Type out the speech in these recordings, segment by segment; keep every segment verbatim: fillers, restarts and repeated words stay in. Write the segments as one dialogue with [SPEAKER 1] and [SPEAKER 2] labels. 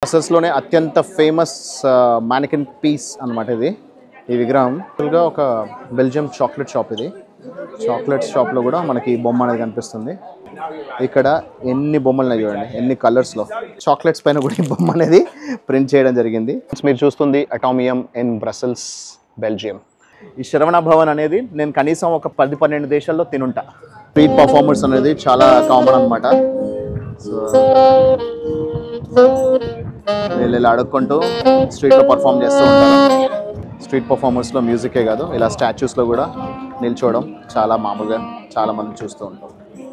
[SPEAKER 1] బ్రసెల్స్లోనే అత్యంత famous మానికిన్ piece అన్నమాట ఇది. ఈ విగ్రహం గా ఒక బెల్జియం చాక్లెట్ షాప్. ఇది చాక్లెట్ షాప్లో కూడా మనకి బొమ్మ అనేది కనిపిస్తుంది. ఇక్కడ ఎన్ని బొమ్మలు చూడండి, ఎన్ని కలర్స్లో చాక్లెట్స్ పైన కూడా ఈ బొమ్మ అనేది ప్రింట్ చేయడం జరిగింది. మీరు చూస్తుంది అటామియం ఇన్ బ్రసెల్స్, బెల్జియం. ఈ శరవణ భవన్ అనేది నేను కనీసం ఒక పది పన్నెండు దేశాల్లో తినుంటా. స్ట్రీట్ పర్ఫార్మర్స్ అనేది చాలా కామన్ అనమాట. సో వీళ్ళు ఇలా అడుక్కుంటూ స్ట్రీట్లో పర్ఫామ్ చేస్తూ ఉంటారు. స్ట్రీట్ పర్ఫార్మర్స్లో మ్యూజికే కాదు, ఇలా స్టాచ్యూస్లో కూడా నిల్చోవడం చాలా మామూలుగా చాలా మంది చూస్తూ ఉంటాం.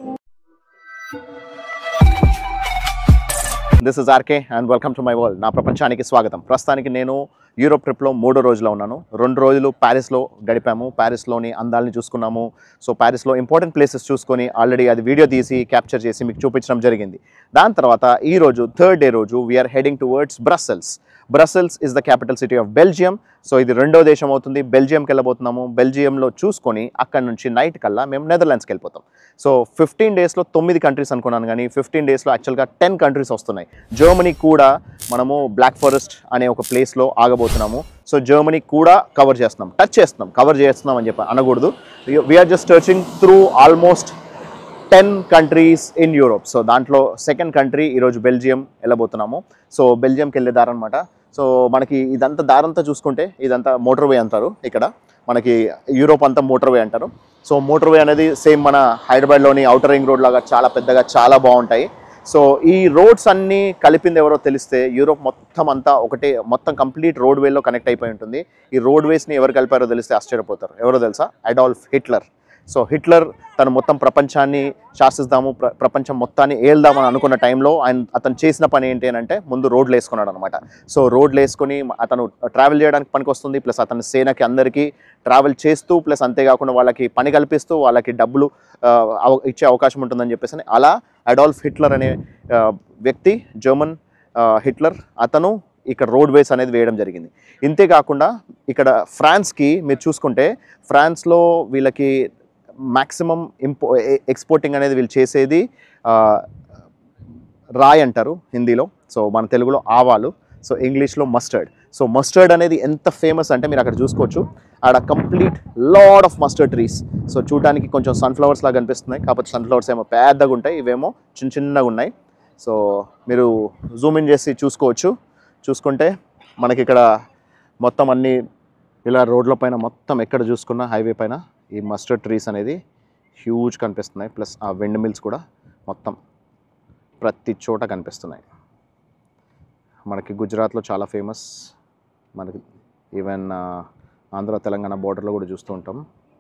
[SPEAKER 1] This is RK and welcome to my world. నా ప్రపంచానికి స్వాగతం. ప్రస్తుతానికి నేను యూరోప్ ట్రిప్లో మూడో రోజులో ఉన్నాను. రెండు రోజులు ప్యారిస్లో గడిపాము. ప్యారిస్లోని అందాలని చూసుకున్నాము. సో ప్యారిస్లో ఇంపార్టెంట్ ప్లేసెస్ చూసుకొని ఆల్రెడీ అది వీడియో తీసి క్యాప్చర్ చేసి మీకు చూపించడం జరిగింది. దాని తర్వాత ఈ రోజు థర్డ్ డే రోజు we're heading towards Brussels. Brussels is the capital city of Belgium. So ఇది రెండో దేశం అవుతుంది. బెల్జియంకి వెళ్ళబోతున్నాము. బెల్జియంలో చూసుకొని అక్కడ నుంచి నైట్ కల్లా మేము నెదర్లాండ్స్కి వెళ్ళిపోతాం. సో ఫిఫ్టీన్ డేస్లో తొమ్మిది కంట్రీస్ అనుకున్నాను, కానీ ఫిఫ్టీన్ డేస్లో యాక్చువల్గా టెన్ కంట్రీస్ వస్తున్నాయి. జర్మనీ కూడా మనము బ్లాక్ ఫారెస్ట్ అనే ఒక ప్లేస్లో ఆగబోతున్నాము. సో జర్మనీ కూడా కవర్ చేస్తున్నాం, టచ్ చేస్తున్నాం, కవర్ చేస్తున్నాం అని చెప్పి అనకూడదు. We're just searching through almost ten countries in Europe. So దాంట్లో సెకండ్ కంట్రీ ఈరోజు బెల్జియం వెళ్ళబోతున్నాము. సో బెల్జియంకి వెళ్ళే దారి అనమాట. సో మనకి ఇదంతా దారంతా చూసుకుంటే ఇదంతా మోటార్వే అంటారు. ఇక్కడ మనకి యూరోప్ అంతా మోటార్వే అంటారు. సో మోటార్వే అనేది సేమ్ మన హైదరాబాద్లోని ఔటర్ రింగ్ రోడ్ లాగా చాలా పెద్దగా చాలా బాగుంటాయి. సో ఈ రోడ్స్ అన్నీ కలిపింది ఎవరో తెలిస్తే యూరోప్ మొత్తం అంతా ఒకటే, మొత్తం కంప్లీట్ రోడ్ వేలో కనెక్ట్ అయిపోయి ఉంటుంది. ఈ రోడ్ వేస్ని ఎవరు కలిపారో తెలిస్తే ఆశ్చర్యపోతారు. ఎవరో తెలుసా? Adolf Hitler. సో హిట్లర్ తను మొత్తం ప్రపంచాన్ని శాసిస్తాము, ప్ర ప్రపంచం మొత్తాన్ని ఏల్దామని అనుకున్న టైంలో ఆయన అతను చేసిన పని ఏంటి అని అంటే ముందు రోడ్లు వేసుకున్నాడు అనమాట. సో రోడ్లు వేసుకొని అతను ట్రావెల్ చేయడానికి పనికి వస్తుంది, ప్లస్ అతని సేనకి అందరికీ ట్రావెల్ చేస్తూ, ప్లస్ అంతేకాకుండా వాళ్ళకి పని కల్పిస్తూ వాళ్ళకి డబ్బులు ఇచ్చే అవకాశం ఉంటుందని చెప్పేసి అలా అడాల్ఫ్ హిట్లర్ అనే వ్యక్తి, జర్మన్ హిట్లర్, అతను ఇక్కడ రోడ్ వేస్ అనేది వేయడం జరిగింది. ఇంతేకాకుండా ఇక్కడ ఫ్రాన్స్కి మీరు చూసుకుంటే ఫ్రాన్స్లో వీళ్ళకి మ్యాక్సిమం ఇంపో ఎక్స్పోర్టింగ్ అనేది వీళ్ళు చేసేది రాయ్ అంటారు హిందీలో, సో మన తెలుగులో ఆవాలు, సో ఇంగ్లీష్లో మస్టర్డ్. సో మస్టర్డ్ అనేది ఎంత ఫేమస్ అంటే మీరు అక్కడ చూసుకోవచ్చు. ఆడ complete lot of mustard trees. So చూడడానికి కొంచెం సన్ఫ్లవర్స్ లాగా కనిపిస్తున్నాయి, కాకపోతే సన్ఫ్లవర్స్ ఏమో పెద్దగా ఉంటాయి, ఇవేమో చిన్న చిన్నగా ఉన్నాయి. సో మీరు జూమ్ ఇన్ చేసి చూసుకోవచ్చు. చూసుకుంటే మనకి ఇక్కడ మొత్తం అన్ని ఇలా రోడ్ల పైన మొత్తం ఎక్కడ చూసుకున్న హైవే పైన ఈ మస్టర్డ్ ట్రీస్ అనేది హ్యూజ్ కనిపిస్తున్నాయి. ప్లస్ ఆ విండ్ మిల్స్ కూడా మొత్తం ప్రతి చోట కనిపిస్తున్నాయి. మనకి గుజరాత్లో చాలా ఫేమస్, మనకి ఈవెన్ ఆంధ్ర తెలంగాణ బోర్డర్లో కూడా చూస్తూ ఉంటాం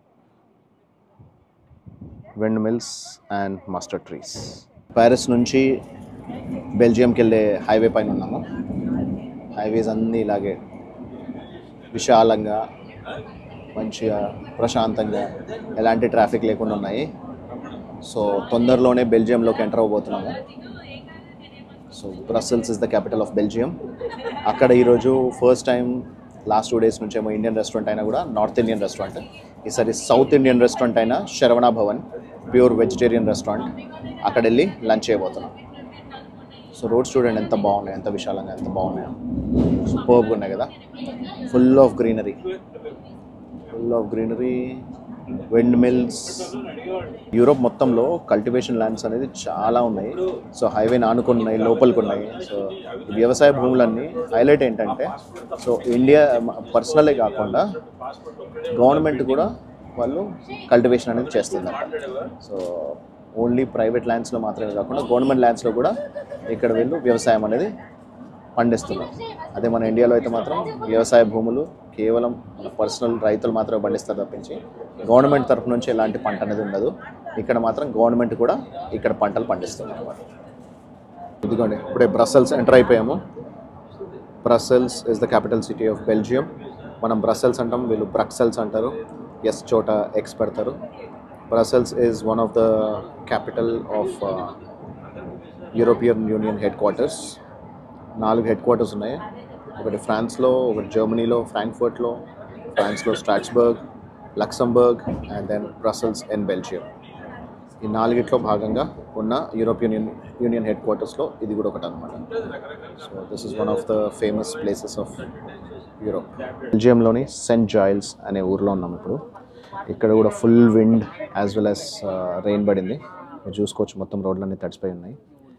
[SPEAKER 1] windmills and mustard trees. Paris నుంచి బెల్జియంకి వెళ్ళే హైవే పైన ఉన్నాము. హైవేస్ అన్నీ ఇలాగే విశాలంగా మంచిగా ప్రశాంతంగా ఎలాంటి ట్రాఫిక్ లేకుండా ఉన్నాయి. సో తొందరలోనే బెల్జియంలోకి ఎంటర్ అవ్వబోతున్నాము. So Brussels is the capital of Belgium. అక్కడ ఈరోజు first time last two days నుంచి ఏమో ఇండియన్ రెస్టారెంట్ అయినా కూడా నార్త్ ఇండియన్ రెస్టారెంట్, ఈసారి సౌత్ ఇండియన్ రెస్టారెంట్ అయినా Saravana Bhavan, pure vegetarian restaurant, అక్కడ వెళ్ళి లంచ్ చేయబోతున్నాం. సో రోడ్స్ చూడండి ఎంత బాగున్నాయి, ఎంత విశాలంగా, ఎంత బాగున్నాయో, సూపర్గా ఉన్నాయి కదా. Full of greenery, full of greenery, windmills. Europe మొత్తంలో కల్టివేషన్ ల్యాండ్స్ అనేది చాలా ఉన్నాయి. సో హైవేని ఆనుకుని ఉన్నాయి, లోపలికి ఉన్నాయి. సో వ్యవసాయ భూములన్నీ హైలైట్ ఏంటంటే, సో ఇండియా పర్సనలే కాకుండా గవర్నమెంట్ కూడా వాళ్ళు కల్టివేషన్ అనేది చేస్తుందంట. సో ఓన్లీ ప్రైవేట్ ల్యాండ్స్లో మాత్రమే కాకుండా గవర్నమెంట్ ల్యాండ్స్లో కూడా ఇక్కడ వీళ్ళు వ్యవసాయం అనేది పండిస్తున్నారు. అదే మన ఇండియాలో అయితే మాత్రం వ్యవసాయ భూములు కేవలం మన పర్సనల్ రైతులు మాత్రమే పండిస్తారు తప్పించి గవర్నమెంట్ తరఫు నుంచి ఎలాంటి పంట అనేది ఉండదు. ఇక్కడ మాత్రం గవర్నమెంట్ కూడా ఇక్కడ పంటలు పండిస్తున్నారు అన్నమాట. ఇదిగోండి ఇప్పుడే బ్రసెల్స్ ఎంటర్ అయిపోయాము. Brussels is the capital city of Belgium. మనం బ్రసెల్స్ అంటాం, వీళ్ళు బ్రక్సెల్స్ అంటారు. ఎస్ చోట ఎక్స్ పెడతారు. Brussels is one of the capital of uh, European Union headquarters. నాలుగు హెడ్ క్వార్టర్స్ ఉన్నాయి. ఒకటి ఫ్రాన్స్లో, ఒకటి జర్మనీలో ఫ్రాంక్ఫర్ట్లో, ఫ్రాన్స్లో Strasbourg, Luxembourg, and then Brussels in Belgium. ఈ నాలుగిట్లో భాగంగా ఉన్న యూరోపియన్ యూనియన్ హెడ్ క్వార్టర్స్లో ఇది కూడా ఒకటి అనమాట. So this is one of the famous places of Europe. బెల్జియంలోని సెయింట్ జాయిల్స్ అనే ఊర్లో ఉన్నాం ఇప్పుడు. ఇక్కడ కూడా full wind as well as rain పడింది. మీరు చూసుకోవచ్చు మొత్తం రోడ్లన్నీ తడిసిపోయి ఉన్నాయి.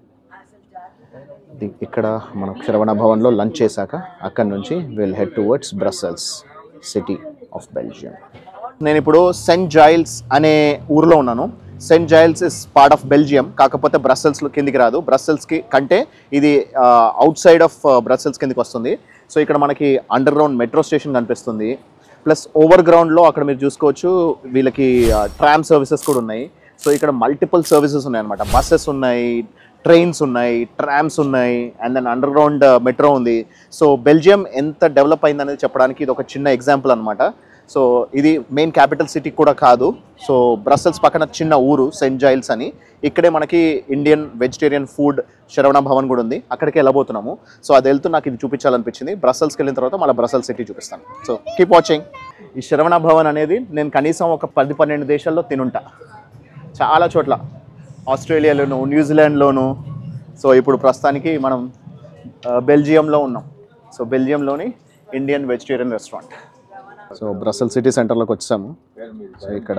[SPEAKER 1] ఇక్కడ మనం శ్రవణ భవన్లో లంచ్ చేశాక అక్కడి నుంచి will head towards Brussels, city of Belgium. నేను ఇప్పుడు సెయింట్ జాయిల్స్ అనే ఊర్లో ఉన్నాను. Saint Gilles is part of Belgium, కాకపోతే బ్రసెల్స్లో కిందికి రాదు. బ్రసెల్స్కి కంటే ఇది అవుట్ సైడ్ ఆఫ్ బ్రసెల్స్ కిందికి వస్తుంది. సో ఇక్కడ మనకి అండర్ గ్రౌండ్ మెట్రో స్టేషన్ కనిపిస్తుంది. ప్లస్ ఓవర్ గ్రౌండ్లో అక్కడ మీరు చూసుకోవచ్చు వీళ్ళకి ట్రామ్ సర్వీసెస్ కూడా ఉన్నాయి. సో ఇక్కడ మల్టిపుల్ సర్వీసెస్ ఉన్నాయి అనమాట. బస్సెస్ ఉన్నాయి, ట్రైన్స్ ఉన్నాయి, ట్రామ్స్ ఉన్నాయి, and then underground metro ఉంది. సో బెల్జియం ఎంత డెవలప్ అయిందనేది చెప్పడానికి ఇది ఒక చిన్న ఎగ్జాంపుల్ అనమాట. సో ఇది మెయిన్ క్యాపిటల్ సిటీ కూడా కాదు. సో బ్రసెల్స్ పక్కన చిన్న ఊరు సెయింట్ జాయిల్స్ అని. ఇక్కడే మనకి ఇండియన్ వెజిటేరియన్ ఫుడ్ శ్రవణ భవన్ కూడా ఉంది. అక్కడికి వెళ్ళబోతున్నాము. సో అది వెళ్తూ నాకు ఇది చూపించాలనిపించింది. బ్రసెల్స్కి వెళ్ళిన తర్వాత మళ్ళీ బ్రసెల్స్ సిటీ చూపిస్తాను. So keep watching. ఈ శ్రవణ భవన్ అనేది నేను కనీసం ఒక పది పన్నెండు దేశాల్లో తినుంటా, చాలా చోట్ల, ఆస్ట్రేలియాలోను, న్యూజిలాండ్లోను. సో ఇప్పుడు ప్రస్తుతానికి మనం బెల్జియంలో ఉన్నాం. సో బెల్జియంలోని Indian vegetarian restaurant. So Brussels city సెంటర్లోకి వచ్చాము. సో ఇక్కడ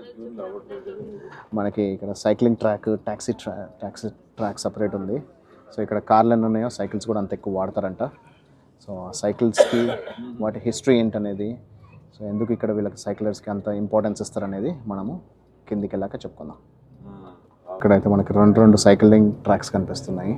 [SPEAKER 1] మనకి ఇక్కడ సైక్లింగ్ ట్రాక్, ట్యాక్సీ ట్రా ట్యాక్సీ ట్రాక్ సపరేట్ ఉంది. సో ఇక్కడ కార్లు ఎన్ని ఉన్నాయో సైకిల్స్ కూడా అంత ఎక్కువ వాడతారంట. సో ఆ సైకిల్స్కి వాటి హిస్టరీ ఏంటనేది, సో ఎందుకు ఇక్కడ వీళ్ళకి సైకిలర్స్కి అంత ఇంపార్టెన్స్ ఇస్తారనేది మనము కిందికి వెళ్ళాక చెప్పుకుందాం. ఇక్కడైతే మనకి రెండు రెండు సైక్లింగ్ ట్రాక్స్ కనిపిస్తున్నాయి.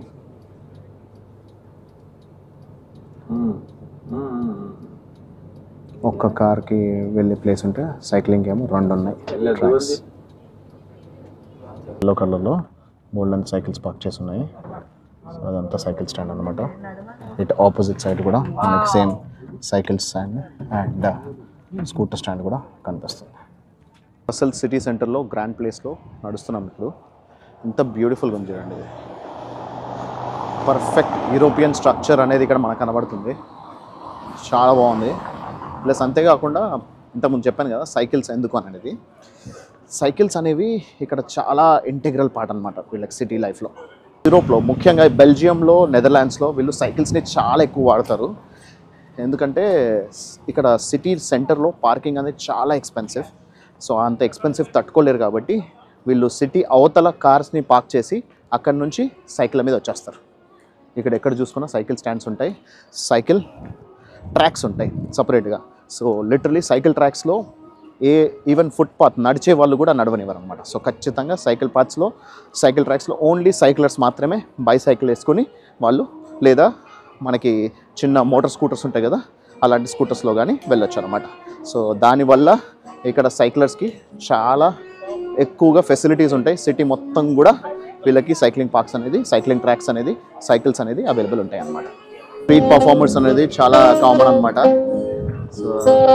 [SPEAKER 1] ఒక్క కార్కి వెళ్ళే ప్లేస్ ఉంటే సైక్లింగ్ ఏమో రెండు ఉన్నాయి ట్రాక్స్. ఎల్లో కలర్లో గోల్డెన్ సైకిల్స్ పార్క్ చేసి ఉన్నాయి. సో అదంతా సైకిల్ స్టాండ్ అనమాట. ఇటు ఆపోజిట్ సైడ్ కూడా మనకి same cycle stand and scooter stand కూడా కనిపిస్తుంది. బ్రసెల్స్ సిటీ సెంటర్లో గ్రాండ్ ప్లేస్లో నడుస్తున్నాం ఇప్పుడు. ఎంత బ్యూటిఫుల్గా ఉంది చూడండి. పర్ఫెక్ట్ యూరోపియన్ స్ట్రక్చర్ అనేది ఇక్కడ మనకు కనబడుతుంది. చాలా బాగుంది. ప్లస్ అంతేకాకుండా ఇంతకుముందు చెప్పాను కదా సైకిల్స్ ఎందుకు అనేది. సైకిల్స్ అనేవి ఇక్కడ చాలా ఇంటెగ్రల్ పార్ట్ అనమాట వీళ్ళకి సిటీ లైఫ్లో. యూరోప్లో ముఖ్యంగా బెల్జియంలో, నెదర్లాండ్స్లో వీళ్ళు సైకిల్స్ని చాలా ఎక్కువ వాడతారు. ఎందుకంటే ఇక్కడ సిటీ సెంటర్లో పార్కింగ్ అనేది చాలా ఎక్స్పెన్సివ్. సో అంత ఎక్స్పెన్సివ్ తట్టుకోలేరు కాబట్టి వీళ్ళు సిటీ అవతల కార్స్ని పార్క్ చేసి అక్కడి నుంచి సైకిల్ మీద వచ్చేస్తారు. ఇక్కడ ఎక్కడ చూసుకున్నా సైకిల్ స్టాండ్స్ ఉంటాయి, సైకిల్ ట్రాక్స్ ఉంటాయి సపరేట్గా. సో లిటరలీ సైకిల్ ట్రాక్స్లో ఏ ఈవెన్ ఫుట్పాత్ నడిచే వాళ్ళు కూడా నడవనివ్వరు అనమాట. సో ఖచ్చితంగా సైకిల్ పాత్స్లో, సైకిల్ ట్రాక్స్లో ఓన్లీ సైకిలర్స్ మాత్రమే బైసైకిల్ వేసుకొని వాళ్ళు, లేదా మనకి చిన్న మోటార్ స్కూటర్స్ ఉంటాయి కదా అలాంటి స్కూటర్స్లో కానీ వెళ్ళొచ్చు అనమాట. సో దానివల్ల ఇక్కడ సైకిలర్స్కి చాలా ఎక్కువగా ఫెసిలిటీస్ ఉంటాయి. సిటీ మొత్తం కూడా వీళ్ళకి సైక్లింగ్ పార్క్స్ అనేది, సైక్లింగ్ ట్రాక్స్ అనేది, సైకిల్స్ అనేది అవైలబుల్ ఉంటాయి అన్నమాట. స్ట్రీట్ పర్ఫార్మర్స్ అనేది చాలా కామన్ అనమాట. సో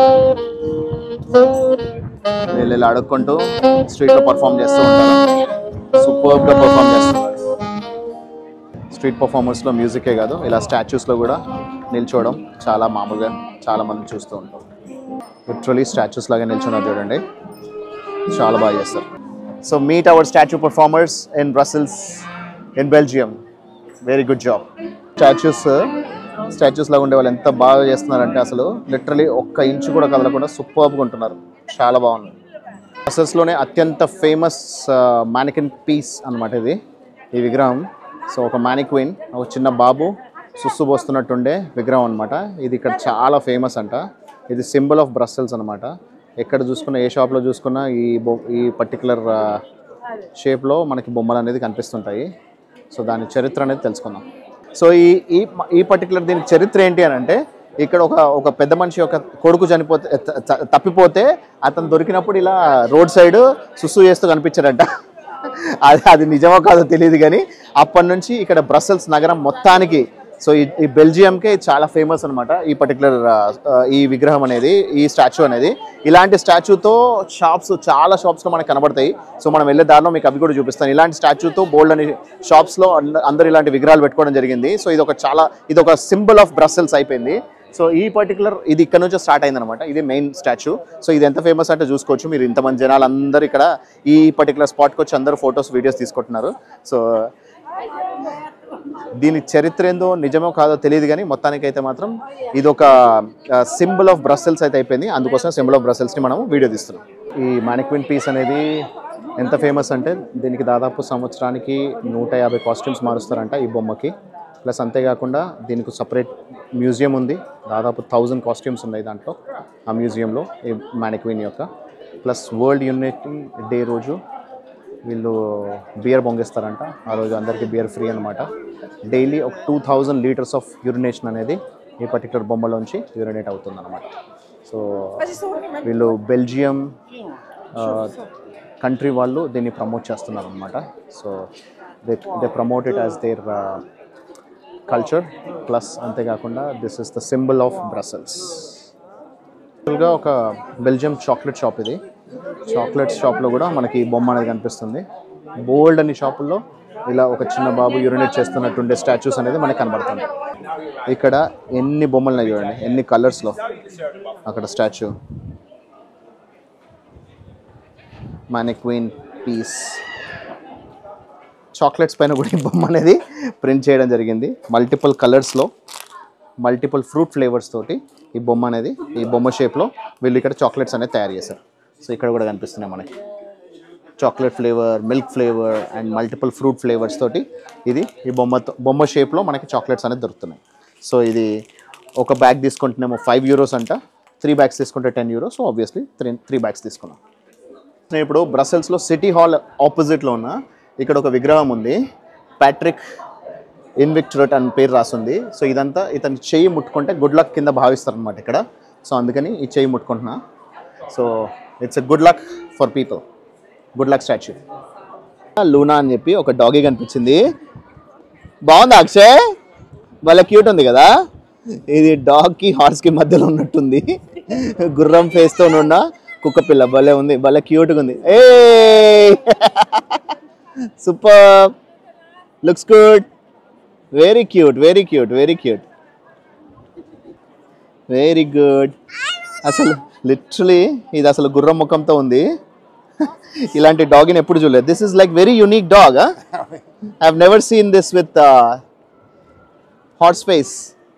[SPEAKER 1] వీళ్ళు ఇలా అడుక్కుంటూ స్ట్రీట్లో పర్ఫామ్ చేస్తూ ఉంటారు. సూపర్గా పర్ఫామ్ చేస్తున్నారు. స్ట్రీట్ పర్ఫార్మర్స్లో మ్యూజికే కాదు, ఇలా స్టాచ్యూస్లో కూడా నిల్చోవడం చాలా మామూలుగా చాలామంది చూస్తూ ఉంటాం. లిటరలీ స్టాచ్యూస్ లాగా నిల్చున్నారు చూడండి, చాలా బాగా చేస్తారు. So meet our statue performers in Brussels in Belgium. Very good job. Statues statues లాగా ఉండే వాళ్ళు ఎంత బాగా చేస్తున్నారంటే అసలు లిటరలీ ఒక్క ఇంచు కూడా కదలకుండా సూపర్గా ఉంటున్నారు. చాలా బాగుంది. బ్రసెల్స్లోనే అత్యంత ఫేమస్ మానికిన్ పీస్ అనమాట ఇది, ఈ విగ్రహం. సో ఒక మానిక్వీన్, ఒక చిన్న బాబు సుస్సు పోస్తున్నట్టుండే విగ్రహం అనమాట. ఇది ఇక్కడ చాలా ఫేమస్ అంట. ఇది సింబల్ ఆఫ్ బ్రసెల్స్ అనమాట. ఎక్కడ చూసుకున్నా, ఏ షాప్లో చూసుకున్నా ఈ బొ ఈ పర్టికులర్ షేప్లో మనకి బొమ్మలు అనేది కనిపిస్తుంటాయి. సో దాని చరిత్ర అనేది తెలుసుకుందాం. సో ఈ ఈ ఈ పర్టికులర్ దీనికి చరిత్ర ఏంటి అని అంటే, ఇక్కడ ఒక ఒక పెద్ద మనిషి యొక్క కొడుకు చనిపోతే తప్పిపోతే అతను దొరికినప్పుడు ఇలా రోడ్ సైడ్ సుస్సు చేస్తూ కనిపించారంట. అది అది నిజమో కాదో తెలియదు కానీ అప్పటి నుంచి ఇక్కడ బ్రసెల్స్ నగరం మొత్తానికి, సో ఈ బెల్జియంకే చాలా ఫేమస్ అనమాట ఈ పర్టికులర్ ఈ విగ్రహం అనేది, ఈ స్టాచ్యూ అనేది. ఇలాంటి స్టాచ్యూతో షాప్స్ చాలా షాప్స్లో మనకు కనబడతాయి. సో మనం వెళ్ళే దారిలో మీకు అవి కూడా చూపిస్తాను. ఇలాంటి స్టాచ్యూతో బోల్డ్ అని షాప్స్లో అందరూ ఇలాంటి విగ్రహాలు పెట్టుకోవడం జరిగింది. సో ఇది ఒక చాలా ఇది ఒక సింబల్ ఆఫ్ బ్రసెల్స్ అయిపోయింది. సో ఈ పర్టికులర్ ఇది ఇక్కడ నుంచి స్టార్ట్ అయిందనమాట. ఇది మెయిన్ స్టాచ్యూ. సో ఇది ఎంత ఫేమస్ అంటే చూసుకోవచ్చు మీరు. ఇంతమంది జనాలు అందరూ ఇక్కడ ఈ పర్టికులర్ స్పాట్కి వచ్చి అందరూ ఫొటోస్ వీడియోస్ తీసుకుంటున్నారు. సో దీని చరిత్ర ఏందో నిజమో కాదో తెలియదు కానీ మొత్తానికైతే మాత్రం ఇది ఒక సింబల్ ఆఫ్ బ్రసెల్స్ అయితే అయిపోయింది. అందుకోసం సింబల్ ఆఫ్ బ్రసెల్స్ని మనం వీడియో తీస్తున్నాం. ఈ మానిక్విన్ పీస్ అనేది ఎంత ఫేమస్ అంటే దీనికి దాదాపు సంవత్సరానికి నూట యాభై కాస్ట్యూమ్స్ మారుస్తారంట ఈ బొమ్మకి. ప్లస్ అంతేకాకుండా దీనికి సపరేట్ మ్యూజియం ఉంది. దాదాపు థౌజండ్ కాస్ట్యూమ్స్ ఉన్నాయి దాంట్లో ఆ మ్యూజియంలో ఈ మానిక్విన్ యొక్క. ప్లస్ వరల్డ్ యూనిటీ డే రోజు వీళ్ళు బియర్ బొంగేస్తారంట. ఆ రోజు అందరికీ బియర్ ఫ్రీ అనమాట. డైలీ ఒక two thousand litres of urination అనేది ఈ పర్టికులర్ బొమ్మలోంచి యూరినేట్ అవుతుంది అనమాట. సో వీళ్ళు బెల్జియం కంట్రీ వాళ్ళు దీన్ని ప్రమోట్ చేస్తున్నారు అనమాట. So they they promote it as their culture. Plus అంతేకాకుండా this is the symbol of Brussels. యాక్చువల్గా ఒక బెల్జియం చాక్లెట్ షాప్ ఇది. చాక్లెట్ షాప్లో కూడా మనకి బొమ్మ అనేది కనిపిస్తుంది. బోల్డ్ అన్ని షాపుల్లో ఇలా ఒక చిన్న బాబు యూరినేట్ చేస్తున్నట్టుండే స్టాచ్యూస్ అనేది మనకి కనబడుతుంది. ఇక్కడ ఎన్ని బొమ్మలు చూడండి, ఎన్ని కలర్స్లో. అక్కడ స్టాచ్యూ మానిక్విన్ పీస్. చాక్లెట్స్ పైన కూడా ఈ బొమ్మ అనేది ప్రింట్ చేయడం జరిగింది. మల్టిపుల్ కలర్స్లో మల్టిపుల్ ఫ్రూట్ ఫ్లేవర్స్ తోటి ఈ బొమ్మ అనేది ఈ బొమ్మ షేప్లో వీళ్ళు ఇక్కడ చాక్లెట్స్ అనేది తయారు చేశారు. సో ఇక్కడ కూడా కనిపిస్తున్నాయి మనకి chocolate flavour, milk flavour and multiple fruit flavours తోటి ఇది ఈ బొమ్మతో బొమ్మ షేప్లో మనకి చాక్లెట్స్ అనేది దొరుకుతున్నాయి. సో ఇది ఒక బ్యాగ్ తీసుకుంటున్నామో ఫైవ్ యూరోస్ అంట, త్రీ బ్యాగ్స్ తీసుకుంటే ten euros. So obviously three three bags తీసుకున్నాం. నేను ఇప్పుడు బ్రసెల్స్లో సిటీ హాల్ ఆపోజిట్లో ఉన్న ఇక్కడ ఒక విగ్రహం ఉంది. ప్యాట్రిక్ ఇన్విక్టరట్ అని పేరు రాస్తుంది. సో ఇదంతా ఇతని చెయ్యి ముట్టుకుంటే గుడ్ లక్ కింద భావిస్తారు అనమాట ఇక్కడ. సో అందుకని ఈ చెయ్యి ముట్టుకుంటున్నా. So it's a good luck for people, good luck statue. Luna అని చెప్పి ఒక డాగీ కనిపించింది. బాగుంది అక్షయ్, వాళ్ళ క్యూట్ ఉంది కదా. ఇది డాగ్కి హార్స్కి మధ్యలో ఉన్నట్టుంది. గుర్రం ఫేస్తో ఉన్న కుక్క పిల్ల భలే ఉంది, భలే క్యూట్గా ఉంది. ఏ super, looks good, very cute, very cute, very cute, very good. అసలు లిటరలీ ఇది అసలు గుర్రం ముఖంతో ఉంది. ఇలాంటి డాగ్ని ఎప్పుడు చూడలేదు. This is like very unique dog. I have never seen this with horse face.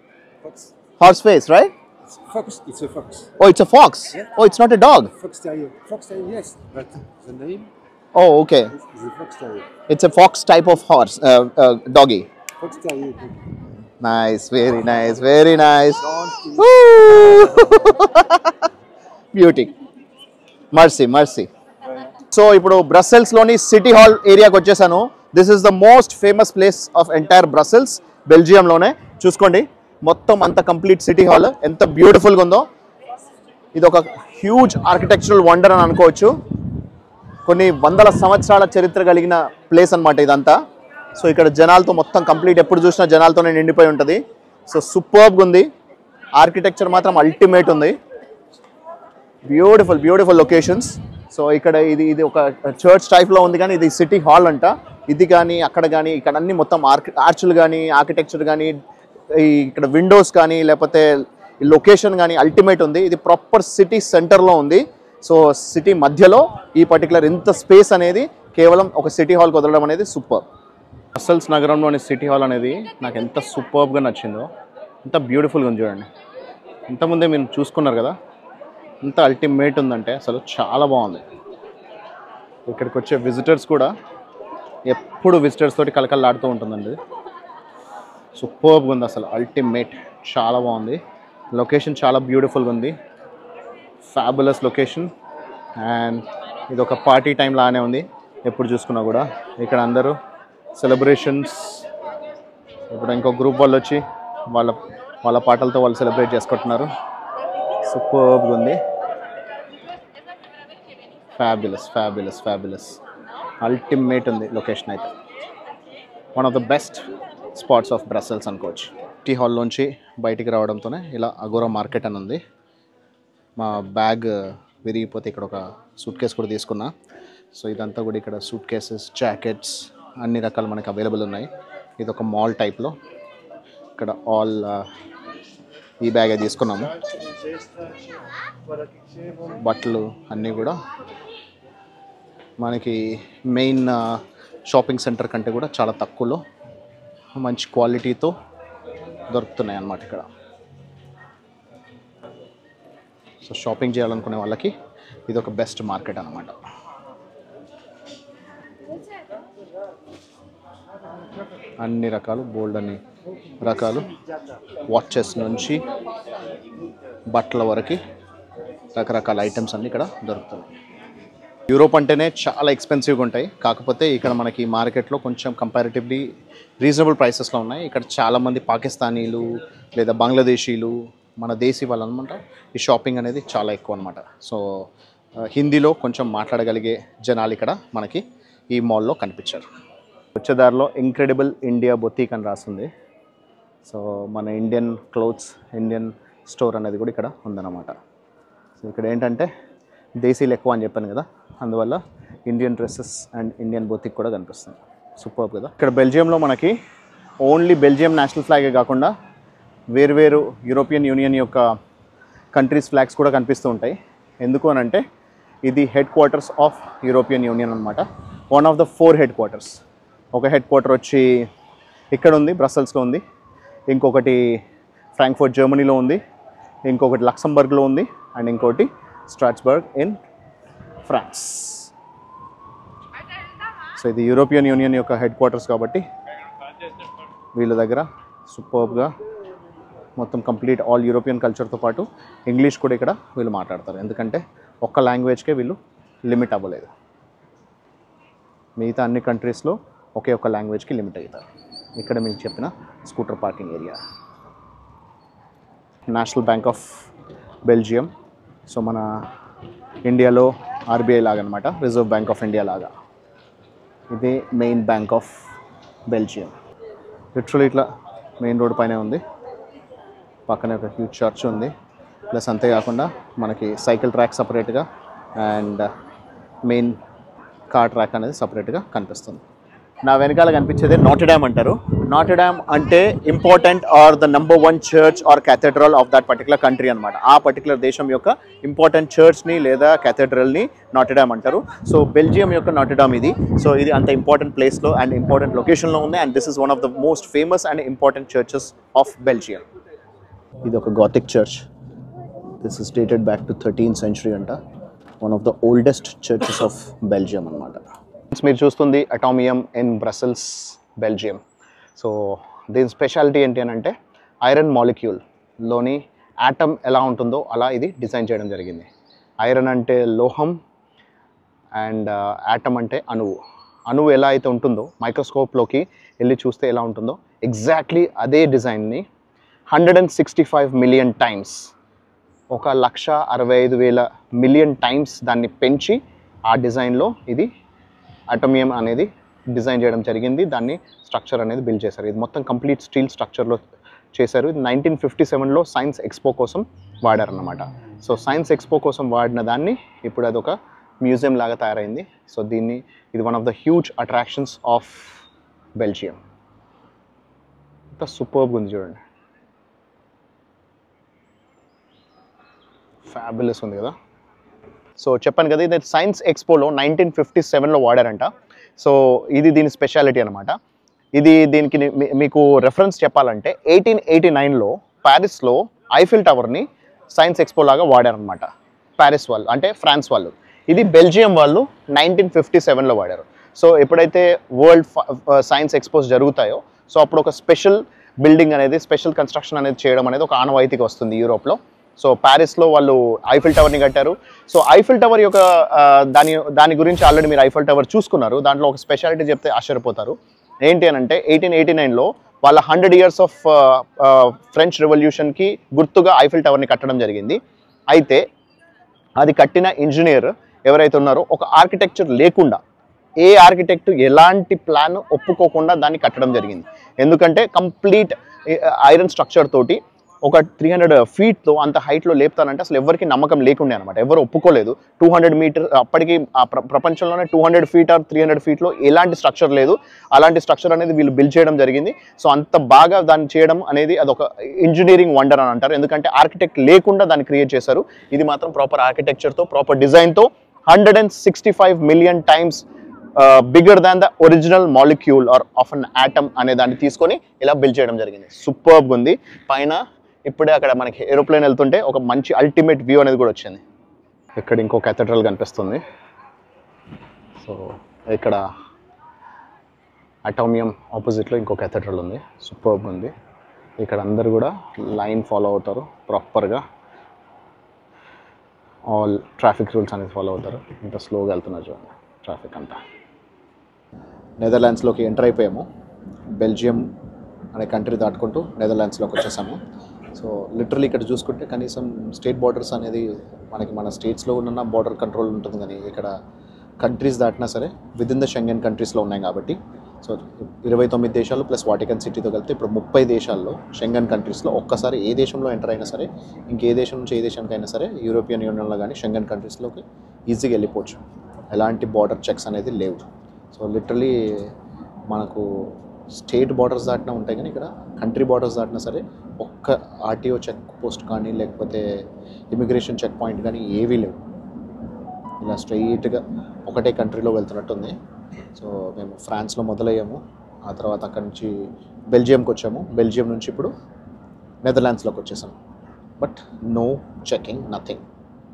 [SPEAKER 1] Horse face, right?
[SPEAKER 2] It's a fox. It's a fox.
[SPEAKER 1] Oh, it's a fox.
[SPEAKER 2] Yeah.
[SPEAKER 1] Oh, it's not a dog.
[SPEAKER 2] Fox terrier. Fox terrier, yes. But the name
[SPEAKER 1] Oh, okay.
[SPEAKER 2] is a fox terrier.
[SPEAKER 1] It's a fox type of horse, uh, uh, doggy.
[SPEAKER 2] Fox terrier.
[SPEAKER 1] Nice, very nice, very nice.
[SPEAKER 2] Don't
[SPEAKER 1] Woo! Beauty. Mercy, mercy. So ఇప్పుడు బ్రసెల్స్లోని city hall ఏరియాకి వచ్చేసాను. This is the most famous place of entire Brussels, బెల్జియంలోనే. చూసుకోండి మొత్తం అంత complete city hall ఎంత బ్యూటిఫుల్గా ఉందో. ఇది ఒక హ్యూజ్ ఆర్కిటెక్చరల్ వండర్ అని అనుకోవచ్చు. కొన్ని వందల సంవత్సరాల చరిత్ర కలిగిన ప్లేస్ అనమాట ఇదంతా. సో ఇక్కడ జనాలతో మొత్తం కంప్లీట్ ఎప్పుడు చూసినా జనాలతోనే నిండిపోయి ఉంటుంది. సో సూపర్బ్గా ఉంది. ఆర్కిటెక్చర్ మాత్రం అల్టిమేట్ ఉంది. Beautiful beautiful locations. సో ఇక్కడ ఇది ఇది ఒక చర్చ్ టైప్లో ఉంది కానీ ఇది సిటీ హాల్ అంట. ఇది కానీ అక్కడ కానీ ఇక్కడ అన్ని మొత్తం ఆర్కి ఆర్చులు కానీ ఆర్కిటెక్చర్ కానీ ఇక్కడ విండోస్ కానీ లేకపోతే లొకేషన్ కానీ అల్టిమేట్ ఉంది. ఇది ప్రాపర్ సిటీ సెంటర్లో ఉంది. సో సిటీ మధ్యలో ఈ పర్టికులర్ ఇంత స్పేస్ అనేది కేవలం ఒక సిటీ హాల్కి వదలడం అనేది సూపర్. బ్రసెల్స్ నగరంలోని సిటీ హాల్ అనేది నాకు ఎంత సూపర్గా నచ్చిందో, ఎంత బ్యూటిఫుల్గా ఉంది చూడండి. ఇంతకుముందే మీరు చూసుకున్నారు కదా, ఎంత అల్టిమేట్ ఉందంటే అసలు చాలా బాగుంది. ఇక్కడికి వచ్చే విజిటర్స్ కూడా ఎప్పుడు విజిటర్స్ తోటి కలకల్లాడుతూ ఉంటుందండి. సూపర్గా ఉంది అసలు, అల్టిమేట్, చాలా బాగుంది. లొకేషన్ చాలా బ్యూటిఫుల్గా ఉంది, ఫ్యాబులస్ లొకేషన్. అండ్ ఇది ఒక పార్టీ టైం లానే ఉంది ఎప్పుడు చూసుకున్నా కూడా. ఇక్కడ అందరూ సెలబ్రేషన్స్, ఇప్పుడు ఇంకో గ్రూప్ వాళ్ళు వచ్చి వాళ్ళ వాళ్ళ పాటలతో వాళ్ళు సెలబ్రేట్ చేసుకుంటున్నారు. సూపర్గా ఉంది, ఫ్యాబులస్ ఫ్యాబులస్ ఫ్యాబులస్ అల్టిమేట్ ఉంది లొకేషన్ అయితే. One of the best spots of Brussels అనుకోవచ్చు. టీ హాల్లోంచి బయటికి రావడంతోనే ఇలా అగోరా మార్కెట్ అని ఉంది. మా బ్యాగ్ విరిగిపోతే ఇక్కడ ఒక సూట్ కేస్ కూడా తీసుకున్నా. సో ఇదంతా కూడా ఇక్కడ సూట్ కేసెస్, జాకెట్స్ అన్ని రకాలు మనకి అవైలబుల్ ఉన్నాయి. ఇది ఒక మాల్ టైప్లో. ఇక్కడ ఆల్ ఈ బ్యాగే తీసుకున్నాము. బట్టలు అన్నీ కూడా మనకి మెయిన్ షాపింగ్ సెంటర్ కంటే కూడా చాలా తక్కువలో మంచి క్వాలిటీతో దొరుకుతున్నాయి అన్నమాట ఇక్కడ. సో షాపింగ్ చేయాలనుకునే వాళ్ళకి ఇది ఒక బెస్ట్ మార్కెట్ అన్నమాట. అన్ని రకాలు, బోల్డ్ అన్ని రకాలు, వాచెస్ నుంచి బట్టల వరకు రకరకాల ఐటమ్స్ అన్నీ ఇక్కడ దొరుకుతున్నాయి. యూరోప్ అంటేనే చాలా ఎక్స్పెన్సివ్గా ఉంటాయి, కాకపోతే ఇక్కడ మనకి మార్కెట్లో కొంచెం కంపారిటివ్లీ రీజనబుల్ ప్రైసెస్లో ఉన్నాయి. ఇక్కడ చాలామంది పాకిస్తానీలు లేదా బంగ్లాదేశీలు, మన దేశీ వాళ్ళు అనమాట ఈ షాపింగ్ అనేది చాలా ఎక్కువ అనమాట. సో హిందీలో కొంచెం మాట్లాడగలిగే జనాలు ఇక్కడ మనకి ఈ మాల్లో కనిపించారు. వచ్చేదారిలో ఇంక్రెడిబుల్ ఇండియా బొతీక్ అని రాస్తుంది. సో మన ఇండియన్ క్లోత్స్, ఇండియన్ స్టోర్ అనేది కూడా ఇక్కడ ఉందన్నమాట. సో ఇక్కడ ఏంటంటే దేశీలు ఎక్కువ అని చెప్పాను కదా, అందువల్ల Indian dresses and Indian boutique కూడా కనిపిస్తుంది. సూపర్ కదా. ఇక్కడ బెల్జియంలో మనకి ఓన్లీ బెల్జియం నేషనల్ ఫ్లాగే కాకుండా వేరువేరు యూరోపియన్ యూనియన్ యొక్క కంట్రీస్ ఫ్లాగ్స్ కూడా కనిపిస్తూ ఉంటాయి. ఎందుకు అని అంటే ఇది headquarters of European union అనమాట. One of the four headquarters. ఒక హెడ్ క్వార్టర్ వచ్చి ఇక్కడ ఉంది, బ్రసెల్స్లో ఉంది. ఇంకొకటి ఫ్రాంక్ఫర్ట్ జర్మనీలో ఉంది. ఇంకొకటి లక్సంబర్గ్లో ఉంది. అండ్ ఇంకోటి స్ట్రాస్బర్గ్ ఇన్ ఫ్రాన్స్. సో ఇది యూరోపియన్ యూనియన్ యొక్క హెడ్ క్వార్టర్స్ కాబట్టి వీళ్ళ దగ్గర సూపర్గా మొత్తం కంప్లీట్ ఆల్ యూరోపియన్ కల్చర్తో పాటు ఇంగ్లీష్ కూడా ఇక్కడ వీళ్ళు మాట్లాడతారు. ఎందుకంటే ఒక్క లాంగ్వేజ్కే వీళ్ళు లిమిట్ అవ్వలేదు. మిగతా అన్ని కంట్రీస్లో ఒకే ఒక్క లాంగ్వేజ్కి లిమిట్ అవుతారు. ఇక్కడ మీకు చెప్పిన scooter parking area. National bank of Belgium. So మన ఇండియాలో ఆర్బీఐ లాగా అనమాట, రిజర్వ్ బ్యాంక్ ఆఫ్ ఇండియా లాగా. ఇదే main bank of Belgium. Literally ఇట్లా మెయిన్ రోడ్ పైనే ఉంది. పక్కనే ఒక హ్యూజ్ చర్చ్ ఉంది. ప్లస్ అంతేకాకుండా మనకి సైకిల్ ట్రాక్ సపరేట్గా అండ్ మెయిన్ కార్ ట్రాక్ అనేది సపరేట్గా కనిపిస్తుంది. నా వెనకాల కనిపించేది నాటర్డామ్ అంటారు. నాటర్డామ్ అంటే important or the number one church or cathedral of that particular country అనమాట. ఆ పర్టికులర్ దేశం యొక్క ఇంపార్టెంట్ చర్చ్ని లేదా క్యాథెడ్రల్ని నాటర్డామ్ అంటారు. సో బెల్జియం యొక్క నాటర్డామ్ ఇది. సో ఇది అంత ఇంపార్టెంట్ ప్లేస్లో అండ్ ఇంపార్టెంట్ లొకేషన్లో ఉంది. And this is one of the most famous and important churches of Belgium. ఇది ఒక gothic church. This is dated back to thirteenth century అంట. One of the oldest churches of Belgium అనమాట. మీరు చూస్తుంది Atomium in Brussels, Belgium. So దీని speciality ఏంటి అని అంటే ఐరన్ మాలిక్యూల్లోని యాటమ్ ఎలా ఉంటుందో అలా ఇది డిజైన్ చేయడం జరిగింది. ఐరన్ అంటే లోహం అండ్ యాటమ్ అంటే అణువు. అణువు ఎలా అయితే ఉంటుందో మైక్రోస్కోప్లోకి వెళ్ళి చూస్తే ఎలా ఉంటుందో ఎగ్జాక్ట్లీ అదే డిజైన్ని hundred and sixty five million times, ఒక లక్ష అరవై ఐదు వేల మిలియన్ టైమ్స్ దాన్ని పెంచి ఆ డిజైన్లో ఇది అటోమియం అనేది డిజైన్ చేయడం జరిగింది. దాన్ని స్ట్రక్చర్ అనేది బిల్డ్ చేశారు. ఇది మొత్తం కంప్లీట్ స్టీల్ స్ట్రక్చర్లో చేశారు. ఇది నైన్టీన్ ఫిఫ్టీ సెవెన్లో సైన్స్ ఎక్స్పో కోసం వాడారన్నమాట. సో సైన్స్ ఎక్స్పో కోసం వాడిన దాన్ని ఇప్పుడు అది ఒక మ్యూజియం లాగా తయారైంది. సో దీన్ని ఇది one of the huge attractions of Belgium. ఇంత సూపర్గా ఉంది చూడండి, ఫ్యాబులస్ ఉంది కదా. సో చెప్పాను కదా ఇది సైన్స్ ఎక్స్పోలో నైన్టీన్ ఫిఫ్టీ సెవెన్లో వాడారంట. సో ఇది దీని స్పెషాలిటీ అనమాట. ఇది దీనికి మీకు రెఫరెన్స్ చెప్పాలంటే ఎయిటీన్ ఎయిటీ నైన్లో ప్యారిస్లో ఐఫిల్ టవర్ని సైన్స్ ఎక్స్పో లాగా వాడారనమాట. ప్యారిస్ వాళ్ళు అంటే ఫ్రాన్స్ వాళ్ళు. ఇది బెల్జియం వాళ్ళు నైన్టీన్ ఫిఫ్టీ సెవెన్లో వాడారు. సో ఎప్పుడైతే వరల్డ్ సైన్స్ ఎక్స్పోస్ జరుగుతాయో సో అప్పుడు ఒక స్పెషల్ బిల్డింగ్ అనేది, స్పెషల్ కన్స్ట్రక్షన్ అనేది చేయడం అనేది ఒక ఆనవాయితీగా వస్తుంది యూరోప్లో. సో ప్యారిస్లో వాళ్ళు ఐఫిల్ టవర్ని కట్టారు. సో ఐఫిల్ టవర్ యొక్క దాని దాని గురించి ఆల్రెడీ మీరు ఐఫిల్ టవర్ చూసుకున్నారు. దాంట్లో ఒక స్పెషాలిటీ చెప్తే ఆశ్చర్యపోతారు. ఏంటి అని అంటే ఎయిటీన్ ఎయిటీ నైన్లో వాళ్ళ హండ్రెడ్ ఇయర్స్ ఆఫ్ ఫ్రెంచ్ రెవల్యూషన్కి గుర్తుగా ఐఫిల్ టవర్ని కట్టడం జరిగింది. అయితే అది కట్టిన ఇంజనీర్ ఎవరైతే ఉన్నారో ఒక ఆర్కిటెక్చర్ లేకుండా, ఏ ఆర్కిటెక్ట్ ఎలాంటి ప్లాన్ ఒప్పుకోకుండా దాన్ని కట్టడం జరిగింది. ఎందుకంటే కంప్లీట్ ఐరన్ స్ట్రక్చర్ తోటి ఒక త్రీ హండ్రెడ్ ఫీట్తో అంత హైట్లో లేపుతానంటే అసలు ఎవరికి నమ్మకం లేకుండే అనమాట. ఎవరు ఒప్పుకోలేదు. టూ హండ్రెడ్ మీటర్ అప్పటికి ఆ ప్ర ప్రపంచంలోనే two hundred feet or three hundred ఫీట్లో ఎలాంటి స్ట్రక్చర్ లేదు. అలాంటి స్ట్రక్చర్ అనేది వీళ్ళు బిల్డ్ చేయడం జరిగింది. సో అంత బాగా దాన్ని చేయడం అనేది అదొక ఇంజనీరింగ్ వండర్ అని అంటారు. ఎందుకంటే ఆర్కిటెక్ట్ లేకుండా దాన్ని క్రియేట్ చేశారు. ఇది మాత్రం ప్రాపర్ ఆర్కిటెక్చర్తో ప్రాపర్ డిజైన్తో hundred and sixty five million times bigger than the original molecule or of an atom అనే దాన్ని తీసుకొని ఇలా బిల్డ్ చేయడం జరిగింది. సూపర్బ్గా ఉంది. పైన ఇప్పుడే అక్కడ మనకి ఏరోప్లేన్ వెళ్తుంటే ఒక మంచి అల్టిమేట్ వ్యూ అనేది కూడా వచ్చింది. ఇక్కడ ఇంకో కేథడ్రల్ కనిపిస్తుంది. సో ఇక్కడ అటామియం ఆపోజిట్లో ఇంకో కేథడ్రల్ ఉంది. సూపర్బ్ ఉంది. ఇక్కడ అందరు కూడా లైన్ ఫాలో అవుతారు ప్రాపర్గా. ఆల్ ట్రాఫిక్ రూల్స్ అనేది ఫాలో అవుతారు. ఇంత స్లోగా వెళ్తున్నారు చూడండి ట్రాఫిక్ అంతా. నెదర్లాండ్స్లోకి ఎంటర్ అయిపోయాము. బెల్జియం అనే కంట్రీ దాటుకుంటూ నెదర్లాండ్స్లోకి వచ్చేసాము. సో లిటరలీ ఇక్కడ చూసుకుంటే కనీసం స్టేట్ బార్డర్స్ అనేది మనకి మన స్టేట్స్లో ఉన్న బార్డర్ కంట్రోల్ ఉంటుంది, కానీ ఇక్కడ కంట్రీస్ దాటినా సరే విదిన్ ద షెంగెన్ కంట్రీస్లో ఉన్నాయి కాబట్టి. సో ఇరవై తొమ్మిది దేశాలు ప్లస్ వాటికన్ సిటీతో కలిపితే ఇప్పుడు ముప్పై దేశాల్లో షెంగెన్ కంట్రీస్లో ఒక్కసారి ఏ దేశంలో ఎంటర్ అయినా సరే, ఇంకే దేశం నుంచి ఏ దేశానికైనా సరే యూరోపియన్ యూనియన్లో కానీ షెంగెన్ కంట్రీస్లోకి ఈజీగా వెళ్ళిపోవచ్చు. ఎలాంటి బార్డర్ చెక్స్ అనేది లేవు. సో లిటరలీ మనకు స్టేట్ బార్డర్స్ దాటినా ఉంటాయి, కానీ ఇక్కడ కంట్రీ బార్డర్స్ దాటినా సరే ఒక్క ఆర్టీఓ చెక్ పోస్ట్ కానీ లేకపోతే ఇమిగ్రేషన్ చెక్ పాయింట్ కానీ ఏవీ లేవు. ఇలా స్ట్రైట్గా ఒకటే కంట్రీలో వెళ్తున్నట్టుంది. సో మేము ఫ్రాన్స్లో మొదలయ్యాము. ఆ తర్వాత అక్కడి నుంచి బెల్జియంకి వచ్చాము. బెల్జియం నుంచి ఇప్పుడు నెదర్లాండ్స్లోకి వచ్చేసాము. But no checking, nothing.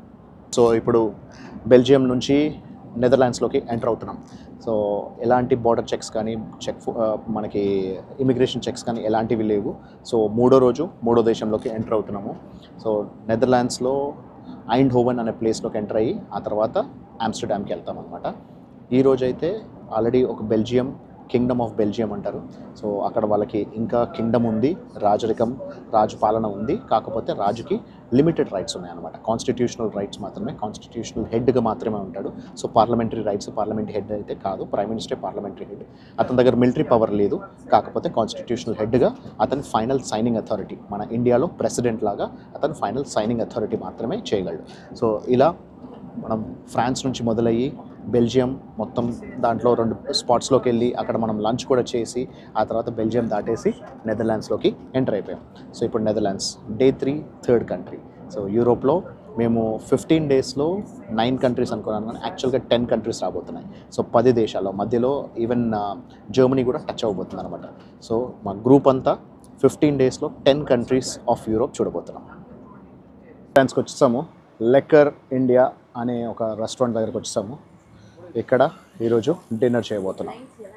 [SPEAKER 1] So ఇప్పుడు బెల్జియం నుంచి నెదర్లాండ్స్లోకి ఎంటర్ అవుతున్నాం. సో ఎలాంటి బార్డర్ చెక్స్ కానీ చెక్ మనకి ఇమిగ్రేషన్ చెక్స్ కానీ ఎలాంటివి లేవు. సో మూడో రోజు మూడో దేశంలోకి ఎంటర్ అవుతున్నాము. సో నెదర్లాండ్స్లో ఐండ్హోవెన్ అనే ప్లేస్లోకి ఎంటర్ అయ్యి ఆ తర్వాత ఆమ్స్టర్డామ్కి వెళ్తాం అనమాట. ఈరోజు అయితే ఆల్రెడీ ఒక బెల్జియం కింగ్డమ్ ఆఫ్ బెల్జియం అంటారు. సో అక్కడ వాళ్ళకి ఇంకా కింగ్డమ్ ఉంది, రాజరికం రాజు పాలన ఉంది. కాకపోతే రాజుకి లిమిటెడ్ రైట్స్ ఉన్నాయన్నమాట. కాన్స్టిట్యూషనల్ రైట్స్ మాత్రమే, కాన్స్టిట్యూషనల్ హెడ్గా మాత్రమే ఉంటాడు. So parliamentary rights parliament head అయితే కాదు, ప్రైమ్ మినిస్టర్ పార్లమెంటరీ హెడ్. అతని దగ్గర మిలిటరీ పవర్ లేదు, కాకపోతే కాన్స్టిట్యూషనల్ హెడ్గా అతని ఫైనల్ సైనింగ్ అథారిటీ. మన ఇండియాలో ప్రెసిడెంట్ లాగా అతను ఫైనల్ సైనింగ్ అథారిటీ మాత్రమే చేయగలడు. సో ఇలా మనం ఫ్రాన్స్ నుంచి మొదలయ్యి బెల్జియం మొత్తం దాంట్లో రెండు స్పాట్స్లోకి వెళ్ళి అక్కడ మనం లంచ్ కూడా చేసి ఆ తర్వాత బెల్జియం దాటేసి నెదర్లాండ్స్లోకి ఎంటర్ అయిపోయాం. సో ఇప్పుడు Netherlands day three third country. So యూరోప్లో మేము ఫిఫ్టీన్ డేస్లో నైన్ కంట్రీస్ అనుకున్నాను, కానీ యాక్చువల్గా టెన్ కంట్రీస్ రాబోతున్నాయి. సో పది దేశాల్లో మధ్యలో ఈవెన్ జర్మనీ కూడా టచ్ అవ్వబోతుంది అనమాట. సో మా గ్రూప్ అంతా ఫిఫ్టీన్ డేస్లో టెన్ కంట్రీస్ ఆఫ్ యూరోప్ చూడబోతున్నాం. ఫ్రాన్స్కి వచ్చేసాము. లెక్కర్ ఇండియా అనే ఒక రెస్టారెంట్ దగ్గరకు వచ్చేసాము. ఇక్కడ ఈరోజు డిన్నర్ చేయబోతున్నాం.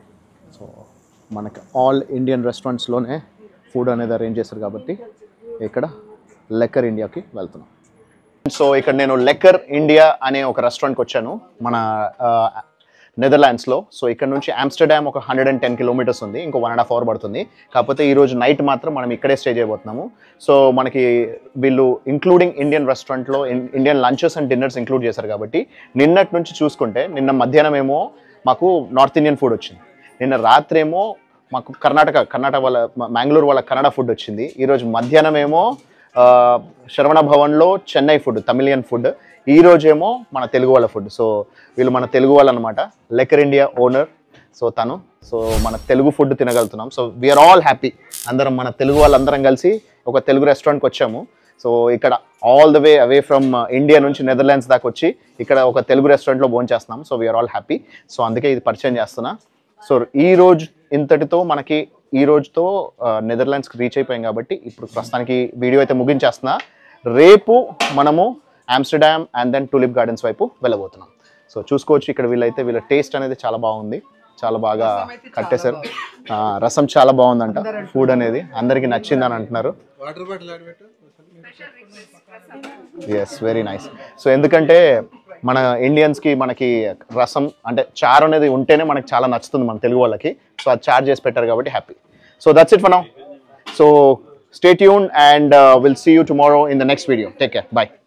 [SPEAKER 1] సో మనకి ఆల్ ఇండియన్ రెస్టారెంట్స్లోనే ఫుడ్ అనేది అరేంజ్ చేస్తారు కాబట్టి ఇక్కడ లెక్కర్ ఇండియాకి వెళ్తున్నాం. సో ఇక్కడ నేను లెక్కర్ ఇండియా అనే ఒక రెస్టారెంట్కి వచ్చాను మన నెదర్లాండ్స్లో. సో ఇక్కడ నుంచి ఆమ్స్టర్డామ్ ఒక హండ్రెడ్ అండ్ టెన్ కిలోమీటర్స్ ఉంది, ఇంకో వన్ అండ్ హాఫ్ అవర్ పడుతుంది. కాకపోతే ఈరోజు నైట్ మాత్రం మనం ఇక్కడే స్టే చేయబోతున్నాము. సో మనకి వీళ్ళు ఇంక్లూడింగ్ ఇండియన్ రెస్టారెంట్లో Indian lunches and dinners include చేశారు కాబట్టి నిన్నటి నుంచి చూసుకుంటే నిన్న మధ్యాహ్నం ఏమో మాకు నార్త్ ఇండియన్ ఫుడ్ వచ్చింది, నిన్న రాత్రి ఏమో మాకు కర్ణాటక కర్ణాటక వాళ్ళ మ్యాంగ్లూర్ వాళ్ళ కన్నడ ఫుడ్ వచ్చింది, ఈరోజు మధ్యాహ్నం ఏమో శరవణ భవన్లో చెన్నై ఫుడ్ తమిళియన్ ఫుడ్, ఈ రోజేమో మన తెలుగు వాళ్ళ ఫుడ్. సో వీళ్ళు మన తెలుగు వాళ్ళు అనమాట, లెక్కర్ ఇండియా ఓనర్. సో తను సో మన తెలుగు ఫుడ్ తినగలుగుతున్నాం. So we are all happy. అందరం మన తెలుగు వాళ్ళందరం కలిసి ఒక తెలుగు రెస్టారెంట్కి వచ్చాము. సో ఇక్కడ all the way away from India నుంచి నెదర్లాండ్స్ దాకా వచ్చి ఇక్కడ ఒక తెలుగు రెస్టారెంట్లో భోజనం చేస్తున్నాం. So we are all happy. So అందుకే ఇది పరిచయం చేస్తున్నా. సో ఈ రోజు ఇంతటితో మనకి ఈ రోజుతో నెదర్లాండ్స్కి రీచ్ అయిపోయాం కాబట్టి ఇప్పుడు ప్రస్తుతానికి వీడియో అయితే ముగించేస్తున్నా. రేపు మనము Amsterdam and then tulip gardens వైపు వెళ్ళబోతున్నాం. సో చూసుకోవచ్చు ఇక్కడ వీళ్ళైతే వీళ్ళ టేస్ట్ అనేది చాలా బాగుంది, చాలా బాగా కట్టేశారు. రసం చాలా బాగుందంట, ఫుడ్ అనేది అందరికి నచ్చిందని అంటున్నారు. Yes, very nice. సో ఎందుకంటే మన ఇండియన్స్కి మనకి రసం అంటే చారు అనేది ఉంటేనే మనకి చాలా నచ్చుతుంది మన తెలుగు వాళ్ళకి. సో అది చార్ చేసి పెట్టారు కాబట్టి happy. So that's it for now. So stay tuned and will see you tomorrow in the next video. Take care, by.